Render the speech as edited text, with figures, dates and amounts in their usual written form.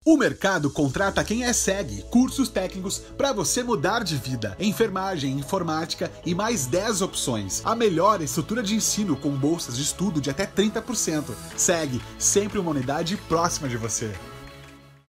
O mercado contrata quem é SEG, cursos técnicos para você mudar de vida, enfermagem, informática e mais 10 opções. A melhor estrutura de ensino com bolsas de estudo de até 30%. SEG, sempre uma unidade próxima de você.